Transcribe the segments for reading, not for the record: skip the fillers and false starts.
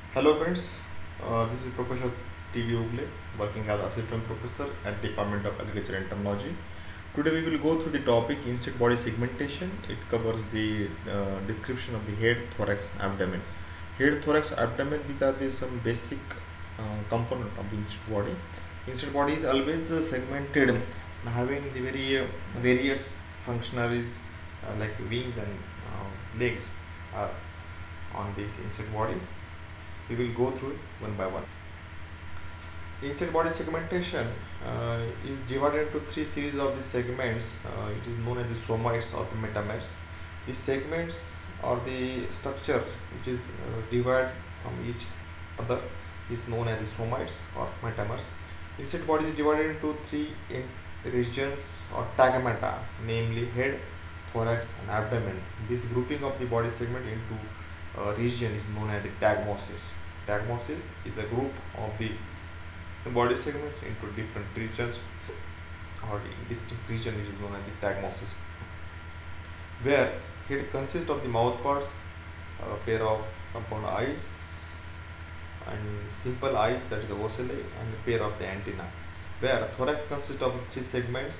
Hello friends, this is Professor T.V. Ugle, working as Assistant Professor at Department of Agriculture and Technology. Today we will go through the topic insect body segmentation. It covers the description of the head, thorax, abdomen. Head, thorax, abdomen, these are some basic component of the insect body. Insect body is always segmented, having the very various functionaries like wings and legs are on this insect body. We will go through it one by one. Insect body segmentation is divided into three series of the segments. It is known as the somites or the metamers. These segments or the structure which is divided from each other is known as the somites or metamers. Insect body is divided into three regions or tegmata, namely head, thorax, and abdomen. This grouping of the body segment into region is known as the tagmosis. Tagmosis is a group of the body segments into different regions, or distinct region which is known as the tagmosis, where head consists of the mouth parts, a pair of compound eyes and simple eyes, that is ocelli, and a pair of the antenna, where thorax consists of three segments,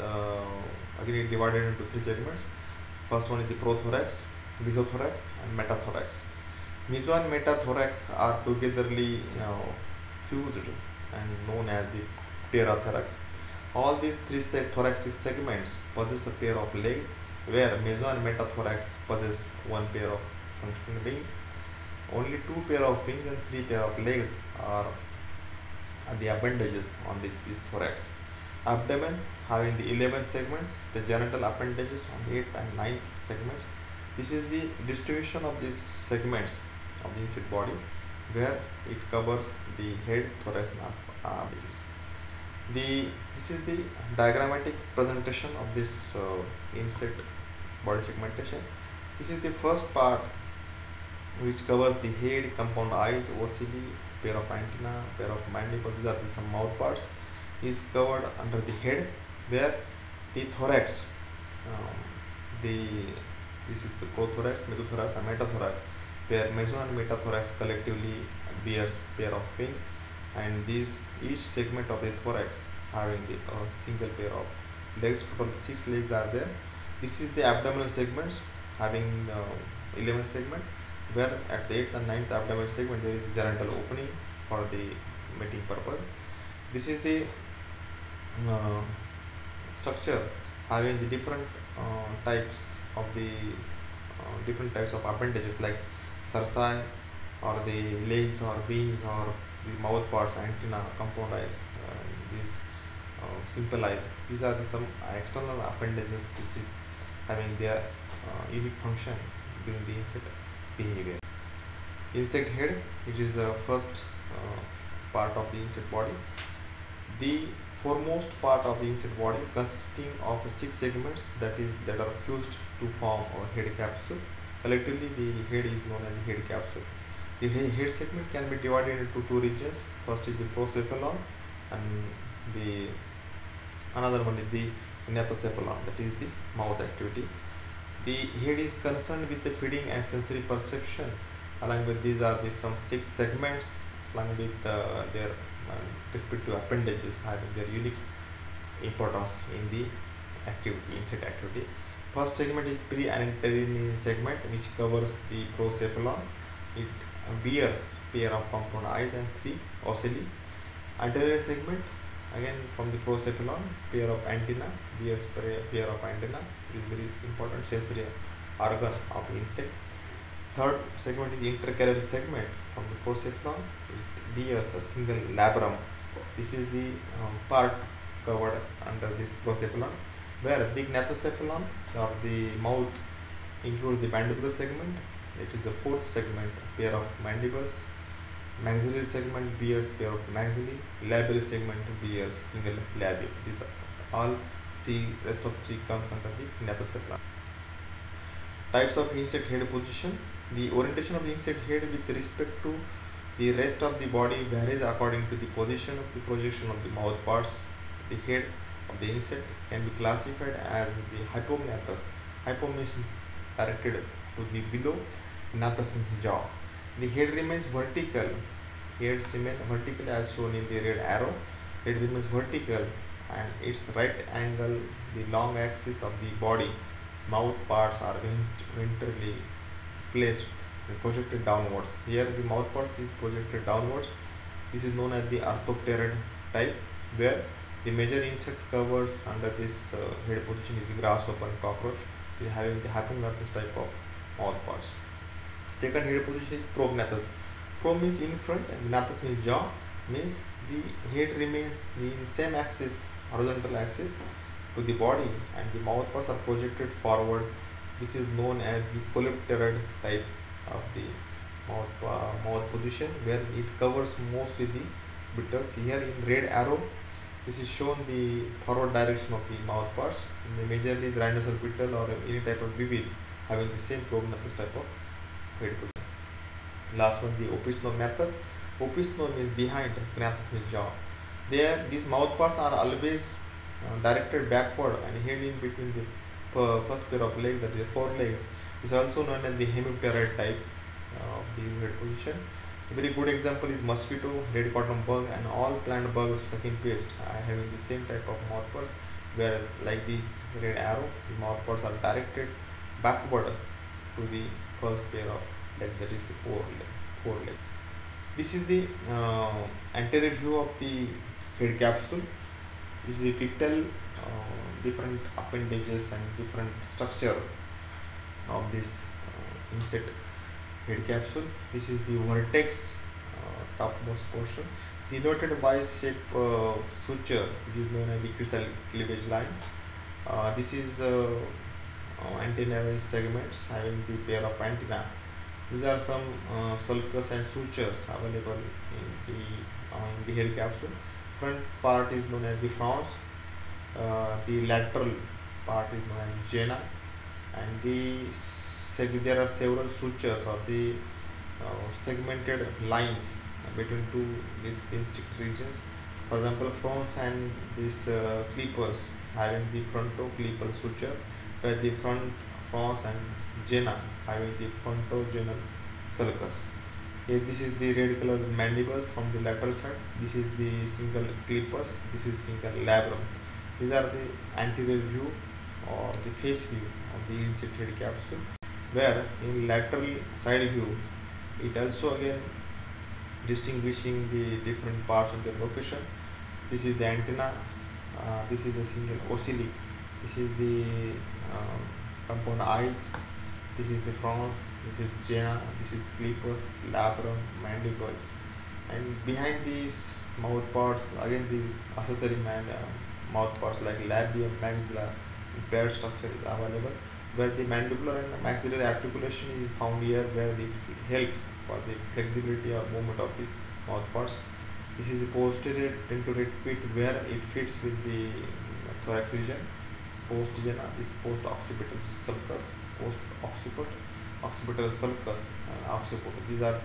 again divided into three segments. First one is the prothorax, mesothorax, and metathorax. Meso and metathorax are togetherly fused and known as the parathorax. All these three thoracic segments possess a pair of legs, where meso and metathorax possess one pair of functioning wings. Only two pair of wings and three pair of legs are the appendages on this thorax. Abdomen having the 11 segments, the genital appendages on 8th and 9th segments. This is the distribution of these segments of the insect body, where it covers the head, thorax, and abdomen. This is the diagrammatic presentation of this insect body segmentation. This is the first part, which covers the head, compound eyes, ocelli, pair of antenna, pair of mandibles. These are some mouth parts. Is covered under the head, where the thorax, this is the prothorax, mesothorax, and metathorax, where meso and metathorax collectively bears pair of wings, and each segment of the thorax having the single pair of legs. Total 6 legs are there. This is the abdominal segments having 11 segment, where at the 8th and 9th abdominal segment there is a genital opening for the mating purpose. This is the structure having the different types of appendages like cerci, or the legs or wings, or the mouth parts, antenna, compound eyes, these simple eyes. These are some external appendages which is having their unique function during the insect behavior. Insect head, which is the first part of the insect body. The foremost part of the insect body consisting of 6 segments that are fused to form a head capsule. Collectively, the head is known as the head capsule. The head segment can be divided into two regions. First is the procephalon, and another one is the gnathocephalon, that is the mouth activity. The head is concerned with the feeding and sensory perception. Along with these are some 6 segments, along with their respective appendages having their unique importance in the insect activity. First segment is pre-antennae segment, which covers the procephalon. It bears pair of compound eyes and 3 ocelli. Anterior segment, again from the procephalon, pair of antenna, bears pair of antenna. It is very important sensory organ of the insect. Third segment is intercalary segment from the procephalon. It bears a single labrum. This is the part covered under this procephalon, where the gnathocephalon or the mouth includes the mandibular segment. It is the fourth segment, pair of mandibles. Maxillary segment bears pair of maxillae. Labial segment bears single labial. These are all the rest of 3 comes under the gnathocephalon. Types of insect head position. The orientation of the insect head with respect to the rest of the body varies according to the position of the projection of the mouth parts. The head of the insect can be classified as the hypognathous. Hypo means directed to the below, gnathous means jaw. The head remains vertical. Heads remain vertical as shown in the red arrow. Head remains vertical and its right angle, the long axis of the body. Mouth parts are ventrally placed and projected downwards. Here the mouth parts is projected downwards. This is known as the arthropterid type, where the major insect covers under this head position is the grasshopper and cockroach. We having the Hypognathus type of mouth parts. Second head position is prognathus. Pro means in front and gnathus means jaw, means the head remains in same axis, horizontal axis to the body, and the mouth parts are projected forward. This is known as the polypterid type of the mouth position, where it covers mostly the bitters. Here in red arrow, this is shown the forward direction of the mouth parts. Majorly the rhinoceros beetle or any type of weevil having the same prognathus type of head position. Last one, the opisthognathus. Opistho means behind, gnathus means jaw. There, these mouth parts are always directed backward and head in between the first pair of legs, that is the forelegs. Is also known as the hemipterid type of the head position. A very good example is mosquito, red cotton bug, and all plant bugs sucking paste having the same type of mouth parts, where like this red arrow, the mouth parts are directed backward to the first pair of legs, that is the foreleg. This is the anterior view of the head capsule. This is a pictorial different appendages and different structure of this insect head capsule. This is the vertex, topmost portion, denoted by shape suture, which is known as the crescent cleavage line. This is antennal segments having the pair of antenna. These are some sulcus and sutures available in the head capsule. Front part is known as the frons. The lateral part is known as gena, and there are several sutures or the segmented lines between two these insect regions. For example, frons and these clypeus having the frontoclypal suture, where the front frons and gena having the frontogenal sulcus. Here, this is the red color mandibles from the lateral side. This is the single clypeus. This is single labrum. These are the anterior view or the face view of the insect head capsule, where in lateral side view it also again distinguishing the different parts of the location. This is the antenna. This is a single ocelli. This is the compound eyes. This is the frons. This is gena. This is clypeus, labrum, mandibles, and behind these mouth parts again these accessory mouth parts like labium, maxilla, paired structure is available, where the mandibular and maxillary articulation is found here, where it helps for the flexibility or movement of these mouth parts. This is the posterior dentate pit, where it fits with the thorax region. Post-gena is post-occipital sulcus, occipital sulcus, and occiput. These are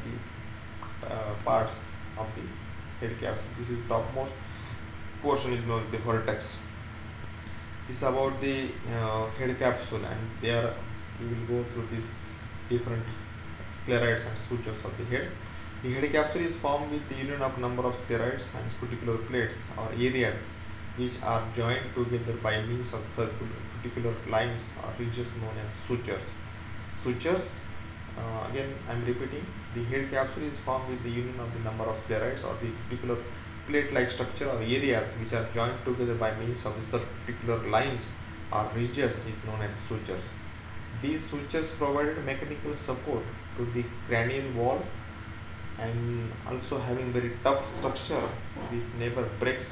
the parts of the head capsule. This is topmost portion is known as the vertex. This is about the head capsule, and there we will go through these different scleroids and sutures of the head. The head capsule is formed with the union of number of scleroids and cuticular plates or areas which are joined together by means of cuticular lines or ridges known as sutures. Sutures, again I am repeating, the head capsule is formed with the union of the number of scleroids or the cuticular plate-like structure or areas which are joined together by means of the particular lines or ridges is known as sutures. These sutures provided mechanical support to the cranial wall and also having very tough structure which never breaks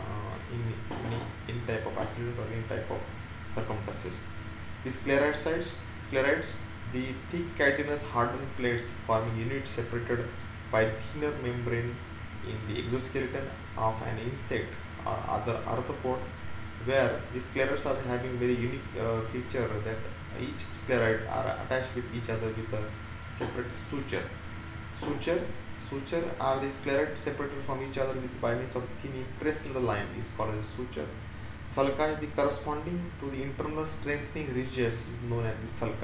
in type of accident or any type of circumstances. The scleroids, the thick chitinous hardened plates forming units separated by thinner membrane in the exoskeleton of an insect or other arthropod, where the scleroids are having very unique feature that each scleroid are attached with each other with a separate suture. Suture are the scleroid separated from each other with by means of thin impressed line is called as suture. Sulci, the corresponding to the internal strengthening ridges is known as the sulci.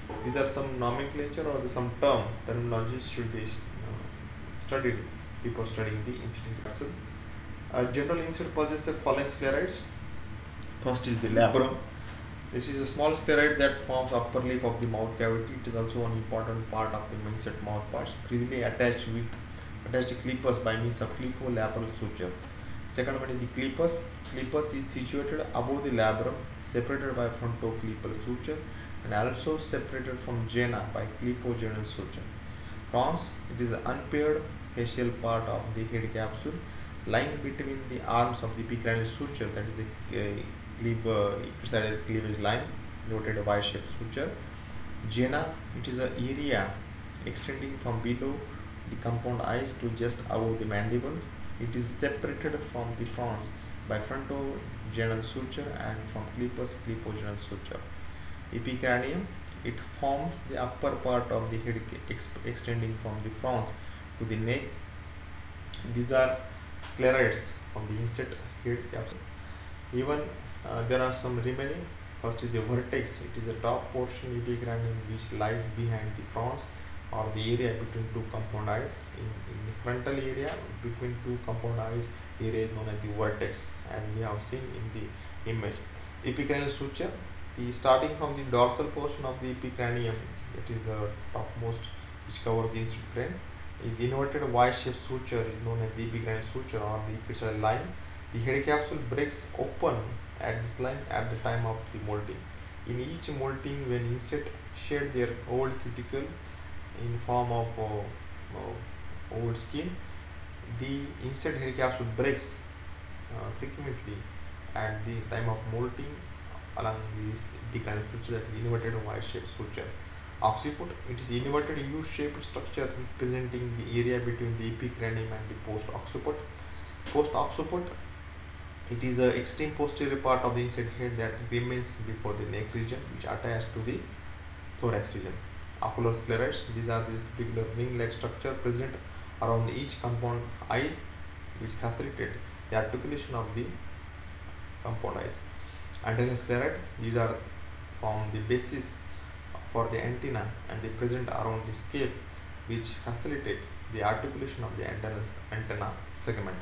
These are some nomenclature or some terminologies should be studied before studying the insect capsule. General insect possesses the following sclerites. First is the labrum. This is a small scleroid that forms upper lip of the mouth cavity. It is also an important part of the insect mouth parts, easily attached clippus by means of clipo-labral suture. Second one is the clippus. Clippus is situated above the labrum, separated by frontoclipal suture, and also separated from jena by clipogenal suture. Frons, it is an unpaired facial part of the head capsule, lying between the arms of the epicranial suture, that is a equisidal cleavage line, noted a Y-shaped suture. Jena, it is an area extending from below the compound eyes to just above the mandible. It is separated from the frons by frontogenal suture and from clipogenal suture. Epicranium, it forms the upper part of the head extending from the frons to the neck. These are sclerites from the insect head capsule. Even there are some remaining. First is the vertex. It is the top portion epicranium which lies behind the frons or the area between two compound eyes. In the frontal area between two compound eyes, area is known as the vertex, and we have seen in the image. Epicranial suture, the starting from the dorsal portion of the epicranium, it is the topmost which covers the insect brain, is inverted Y-shaped suture is known as the epicranial suture or the equisidal line. The head capsule breaks open at this line at the time of the molting. In each molting, when insect shed their old cuticle in form of old skin, the insect head capsule breaks frequently at the time of molting along this epicranial suture, that is inverted Y-shaped suture. Occiput, it is inverted U-shaped structure representing the area between the epicranium and the post-occiput. Post-occiput, it is the extreme posterior part of the insect head that remains before the neck region, which attached to the thorax region. Ocular sclerites, these are the particular wing-like structure present around each compound eyes, which facilitate the articulation of the compound eyes. Antennal sclerite, these are from the basis for the antenna and they present around the scale, which facilitate the articulation of the antenna segment.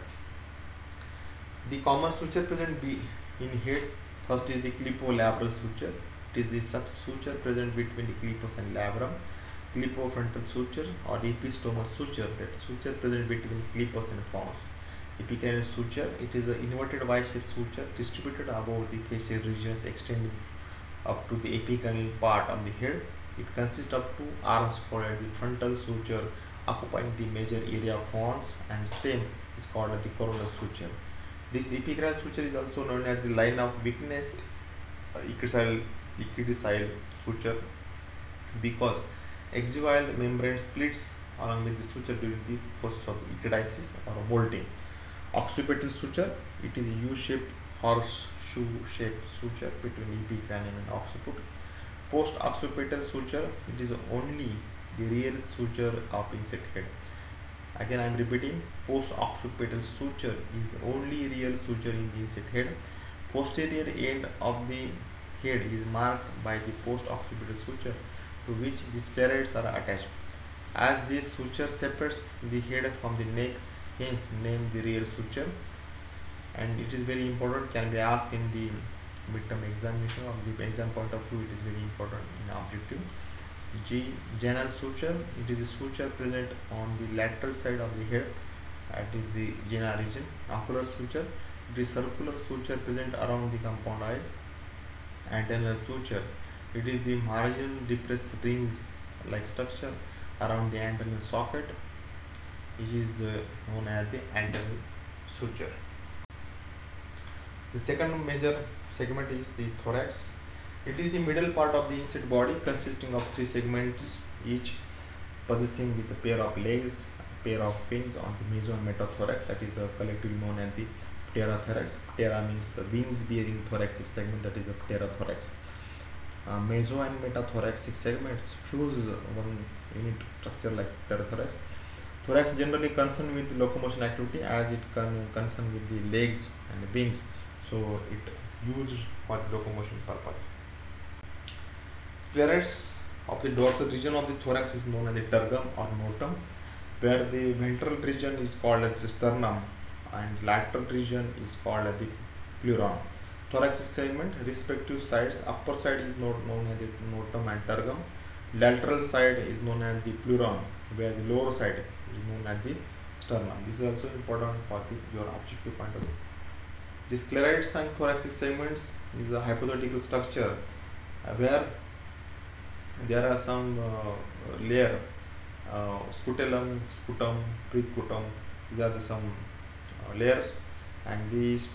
The common suture present in head. First is the clipo-labral suture. It is the suture present between the clippus and labrum. Clipofrontal suture or epistomal suture, that suture present between clippus and frons. Epicranial suture, it is an inverted Y-shaped suture distributed above the facial regions extending up to the epicranial part of the head. It consists of two arms called the frontal suture occupying the major area of frons, and stem is called the coronal suture. This epicranial suture is also known as the line of weakness, equisidal suture, because exuvial membrane splits along with the suture during the process of equidisis or molting. Occipital suture, it is a U-shaped horseshoe-shaped suture between epicranium and occiput. Post-occipital suture, it is only the real suture of insect head. Again I am repeating, post-occipital suture is the only real suture in the insect head. Posterior end of the head is marked by the post-occipital suture to which the sclerites are attached. As this suture separates the head from the neck, hence name the real suture, and it is very important, can be asked in the midterm examination or the exam point of view. It is very important in objective. Genal suture, it is a suture present on the lateral side of the head at the jena region. Ocular suture, it is circular suture present around the compound eye. Antennal suture, it is the marginal depressed rings like structure around the antennal socket, which is known as the antennal suture. The second major segment is the thorax. It is the middle part of the insect body consisting of three segments, each possessing with a pair of legs, a pair of fins on the meso and metathorax, that is collectively known as the pterothorax. Ptera means wings bearing thoracic segment, that is the pterothorax. Meso and metathoracic segments fuse one unit structure like pterothorax. Thorax generally concerned with locomotion activity as it concerned with the legs and the wings, so it used for locomotion purpose. Sclerites of the dorsal region of the thorax is known as the tergum or notum, where the ventral region is called as the sternum and lateral region is called as the pleuron. Thoracic segment, respective sides, upper side is known as the notum and tergum, lateral side is known as the pleuron, where the lower side is known as the sternum. This is also important for your objective point of view. The sclerites and thoracic segments is a hypothetical structure where there are some layer, scutellum, scutum, precutum. These are some layers, and these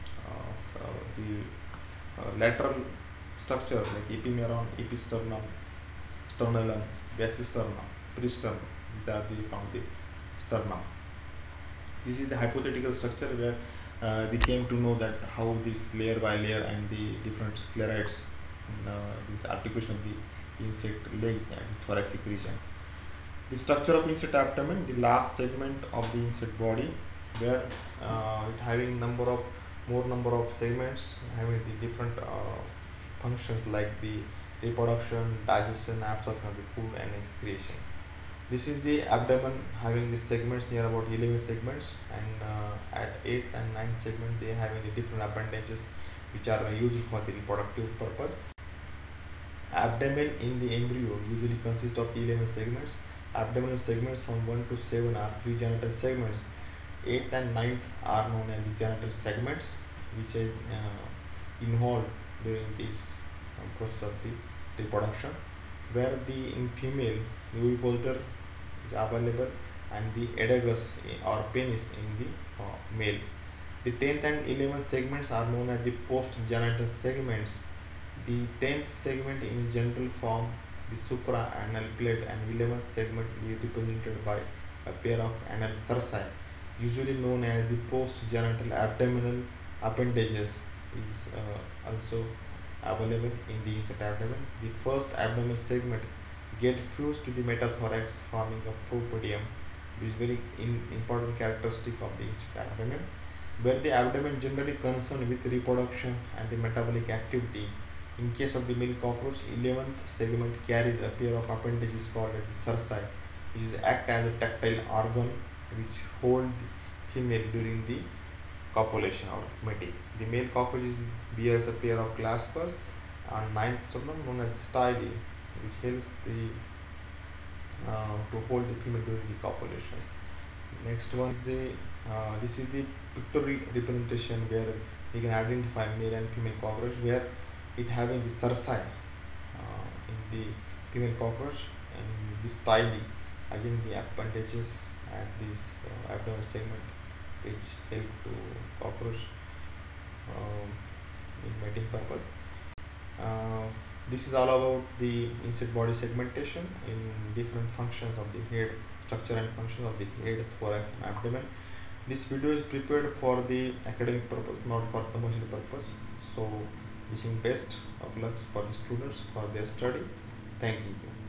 the lateral structure like epimeron, episternum, sternum, basisternum, peristernum. These are from the sternum. This is the hypothetical structure where we came to know that how this layer by layer and the different sclerites, this articulation of the insect legs and thoracic region. The structure of insect abdomen, the last segment of the insect body, where it having more number of segments having the different functions like the reproduction, digestion, absorption of the food and excretion. This is the abdomen having the segments, near about 11 segments, and at 8th and 9th segment they having the different appendages which are used for the reproductive purpose. Abdomen in the embryo usually consists of 11 segments. Abdominal segments from 1 to 7 are pregenital segments. 8th and 9th are known as the genital segments, which is involved during this process of the reproduction, where in female the ovipositor is available and the edegus or penis in the male. The 10th and 11th segments are known as the post-genital segments. The 10th segment in genital form the supraanal plate, and 11th segment is represented by a pair of anal cerci, usually known as the post-genital abdominal appendages, is also available in the insect abdomen. The first abdominal segment get fused to the metathorax, forming a propodium, which is very important characteristic of the insect abdomen, where the abdomen generally concerned with reproduction and the metabolic activity. In case of the male cockroach, 11th segment carries a pair of appendages called as the cerci, which act as a tactile organ which hold the female during the copulation or mating. The male cockroach bears a pair of claspers on 9th sternum known as styli, which helps the to hold the female during the copulation. Next one is the this is the pictorial representation where we can identify male and female cockroach, where it having the cerci in the female cockroach and the styli, again the appendages at this abdominal segment which help to cockroach in mating purpose. This is all about the insect body segmentation in different functions of the head, structure and function of the head, thorax and abdomen. This video is prepared for the academic purpose, not for commercial purpose. So wishing best of luck for the students for their study. Thank you.